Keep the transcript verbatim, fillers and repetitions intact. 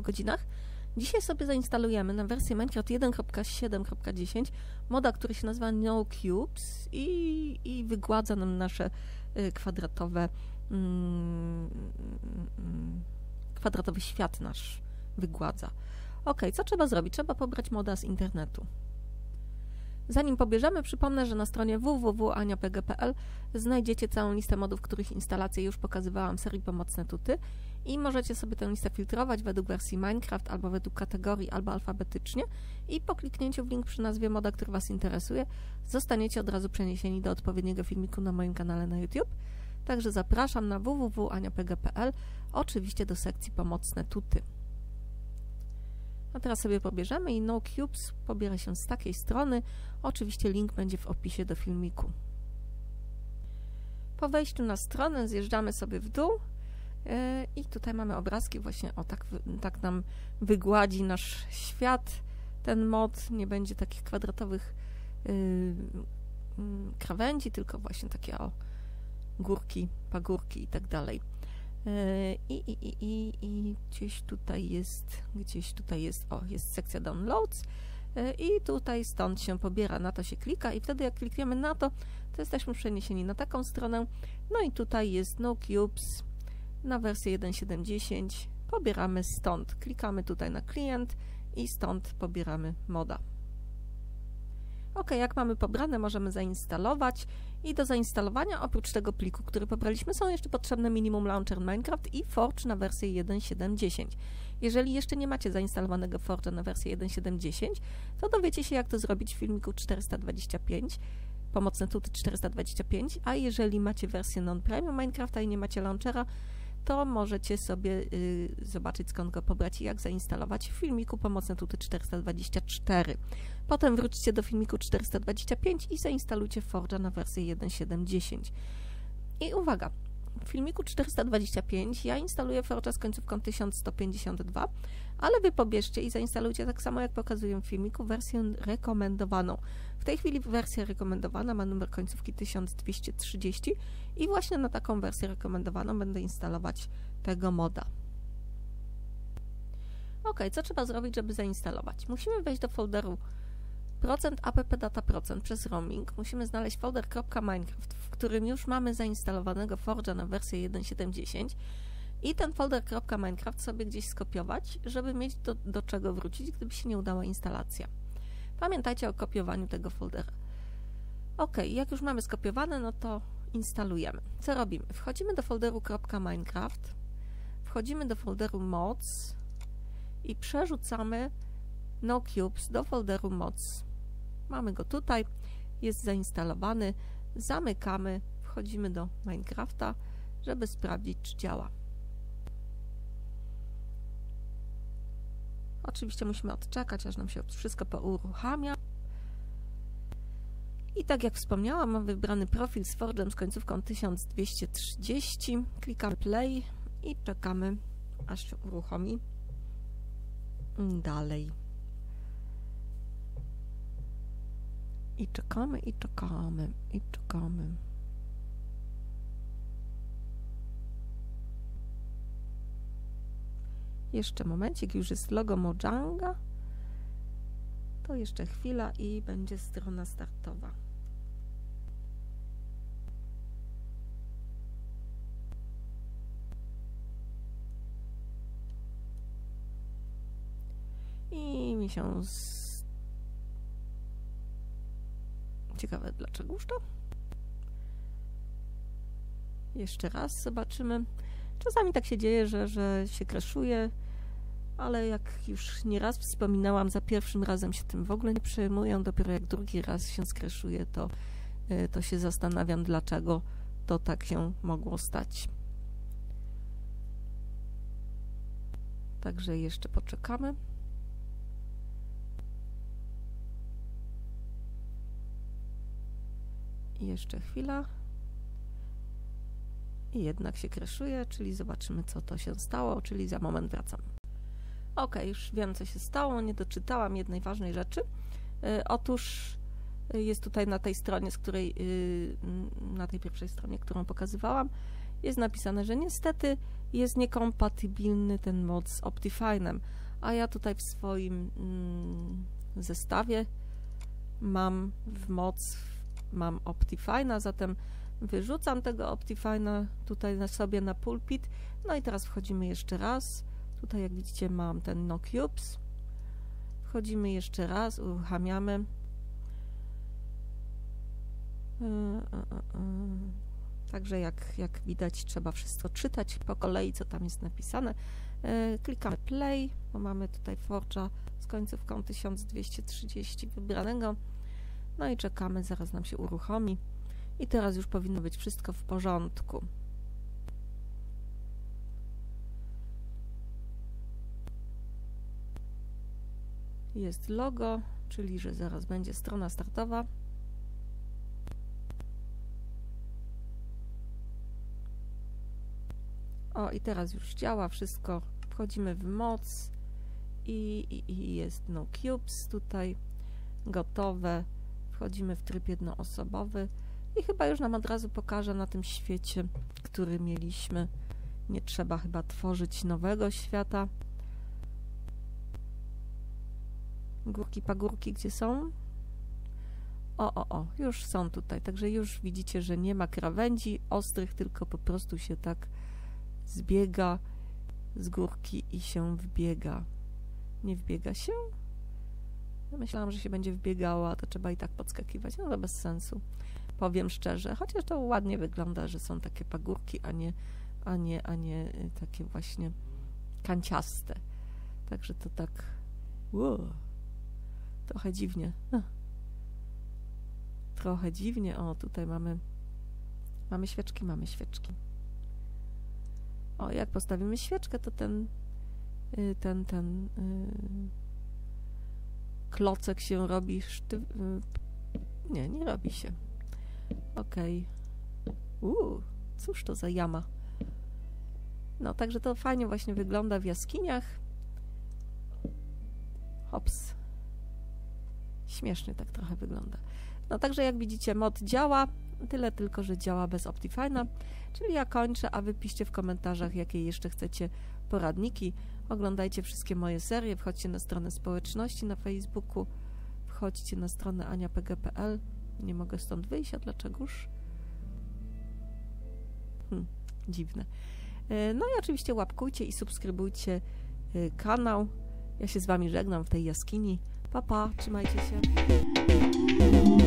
godzinach. Dzisiaj sobie zainstalujemy na wersję Minecraft jeden kropka siedem kropka dziesięć moda, który się nazywa No Cubes i, i wygładza nam nasze y, kwadratowe mm, kwadratowy świat nasz wygładza. Ok, co trzeba zrobić? Trzeba pobrać moda z internetu. Zanim pobierzemy, przypomnę, że na stronie w w w kropka ania p g kropka p l znajdziecie całą listę modów, których instalację już pokazywałam w serii Pomocne Tuty i możecie sobie tę listę filtrować według wersji Minecraft albo według kategorii, albo alfabetycznie i po kliknięciu w link przy nazwie moda, który Was interesuje, zostaniecie od razu przeniesieni do odpowiedniego filmiku na moim kanale na YouTube. Także zapraszam na w w w kropka ania p g kropka p l, oczywiście do sekcji Pomocne Tuty. A teraz sobie pobierzemy i No Cubes pobiera się z takiej strony. Oczywiście link będzie w opisie do filmiku. Po wejściu na stronę zjeżdżamy sobie w dół yy, i tutaj mamy obrazki. Właśnie o tak, tak nam wygładzi nasz świat. Ten mod nie będzie takich kwadratowych yy, yy, krawędzi, tylko właśnie takie o górki, pagórki i tak dalej. I, i, i, i, i gdzieś tutaj jest, gdzieś tutaj jest, o, jest sekcja Downloads i tutaj stąd się pobiera, na to się klika i wtedy jak klikniemy na to, to jesteśmy przeniesieni na taką stronę. No i tutaj jest No Cubes na wersję jeden kropka siedem kropka dziesięć, pobieramy stąd, klikamy tutaj na klient i stąd pobieramy moda. Ok, jak mamy pobrane, możemy zainstalować i do zainstalowania oprócz tego pliku, który pobraliśmy, są jeszcze potrzebne Minimum Launcher Minecraft i Forge na wersję jeden kropka siedem kropka dziesięć. Jeżeli jeszcze nie macie zainstalowanego Forge'a na wersję jeden kropka siedem kropka dziesięć, to dowiecie się, jak to zrobić w filmiku czterysta dwadzieścia pięć, Pomocne Tuty czterysta dwadzieścia pięć, a jeżeli macie wersję non-premium Minecrafta i nie macie launchera, to możecie sobie y, zobaczyć, skąd go pobrać i jak zainstalować w filmiku Pomocne Tuty czterysta dwadzieścia cztery. Potem wróćcie do filmiku czterysta dwadzieścia pięć i zainstalujcie Forge'a na wersję jeden kropka siedem kropka dziesięć. I uwaga, w filmiku czterysta dwadzieścia pięć ja instaluję Forge'a z końcówką tysiąc sto pięćdziesiąt dwa, ale wy pobierzcie i zainstalujcie tak samo, jak pokazuję w filmiku, wersję rekomendowaną. W tej chwili wersja rekomendowana ma numer końcówki tysiąc dwieście trzydzieści i właśnie na taką wersję rekomendowaną będę instalować tego moda. Ok, co trzeba zrobić, żeby zainstalować? Musimy wejść do folderu procent appdata procent przez roaming. Musimy znaleźć folder .minecraft, w którym już mamy zainstalowanego Forge'a na wersję jeden kropka siedem kropka dziesięć i ten folder .minecraft sobie gdzieś skopiować, żeby mieć do, do czego wrócić, gdyby się nie udała instalacja. Pamiętajcie o kopiowaniu tego foldera. Ok, jak już mamy skopiowane, no to instalujemy. Co robimy? Wchodzimy do folderu .minecraft, wchodzimy do folderu mods i przerzucamy No Cubes do folderu mods. Mamy go tutaj, jest zainstalowany, zamykamy, wchodzimy do Minecrafta, żeby sprawdzić, czy działa. Oczywiście musimy odczekać, aż nam się wszystko pouruchamia. I tak jak wspomniałam, mam wybrany profil z Forge'em z końcówką tysiąc dwieście trzydzieści. Klikamy play i czekamy, aż się uruchomi. Dalej. I czekamy, i czekamy, i czekamy. Jeszcze momencik, już jest logo Mojanga. To jeszcze chwila i będzie strona startowa. I mi się z... Ciekawe dlaczegoż to? Jeszcze raz zobaczymy. Czasami tak się dzieje, że, że się crashuje, ale jak już nieraz wspominałam, za pierwszym razem się tym w ogóle nie przejmuję, dopiero jak drugi raz się skraszuje, to, to się zastanawiam, dlaczego to tak się mogło stać. Także jeszcze poczekamy. I jeszcze chwila. I jednak się crashuje, czyli zobaczymy, co to się stało, czyli za moment wracam. Ok, już wiem, co się stało, nie doczytałam jednej ważnej rzeczy. Yy, otóż jest tutaj na tej stronie, z której, yy, na tej pierwszej stronie, którą pokazywałam, jest napisane, że niestety jest niekompatybilny ten mod z Optifine'em, a ja tutaj w swoim mm, zestawie mam w moc, mam Optifine'a, zatem wyrzucam tego Optifine'a tutaj na sobie na pulpit. No i teraz wchodzimy jeszcze raz. Tutaj jak widzicie mam ten No Cubes. Wchodzimy jeszcze raz, uruchamiamy. Także jak, jak widać trzeba wszystko czytać po kolei, co tam jest napisane. Klikamy play, bo mamy tutaj Forge'a z końcówką tysiąc dwieście trzydzieści wybranego. No i czekamy, zaraz nam się uruchomi. I teraz już powinno być wszystko w porządku. Jest logo, czyli że zaraz będzie strona startowa. O, i teraz już działa wszystko. Wchodzimy w moc i, i, i jest No Cubes tutaj gotowe. Wchodzimy w tryb jednoosobowy i chyba już nam od razu pokaże na tym świecie, który mieliśmy. Nie trzeba chyba tworzyć nowego świata. Górki, pagórki, gdzie są? O, o, o, już są tutaj. Także już widzicie, że nie ma krawędzi ostrych, tylko po prostu się tak zbiega z górki i się wbiega. Nie wbiega się? Ja myślałam, że się będzie wbiegała, to trzeba i tak podskakiwać. No to bez sensu. Powiem szczerze, chociaż to ładnie wygląda, że są takie pagórki, a nie, a nie, a nie takie właśnie kanciaste. Także to tak wow, trochę dziwnie. No. Trochę dziwnie. O, tutaj mamy mamy świeczki, mamy świeczki. O, jak postawimy świeczkę, to ten ten, ten yy, klocek się robi sztyw... Yy, nie, nie robi się. Okej. Okay. Uuu, cóż to za jama. No, także to fajnie właśnie wygląda w jaskiniach. Hops. Śmiesznie tak trochę wygląda. No, także jak widzicie, mod działa. Tyle tylko, że działa bez Optifine'a. Czyli ja kończę, a wy piszcie w komentarzach, jakie jeszcze chcecie poradniki. Oglądajcie wszystkie moje serie, wchodźcie na stronę społeczności na Facebooku, wchodźcie na stronę ania p g kropka p l. Nie mogę stąd wyjść, a dlaczegoż? Hm, dziwne. No i oczywiście łapkujcie i subskrybujcie kanał. Ja się z wami żegnam w tej jaskini. Pa, pa, trzymajcie się.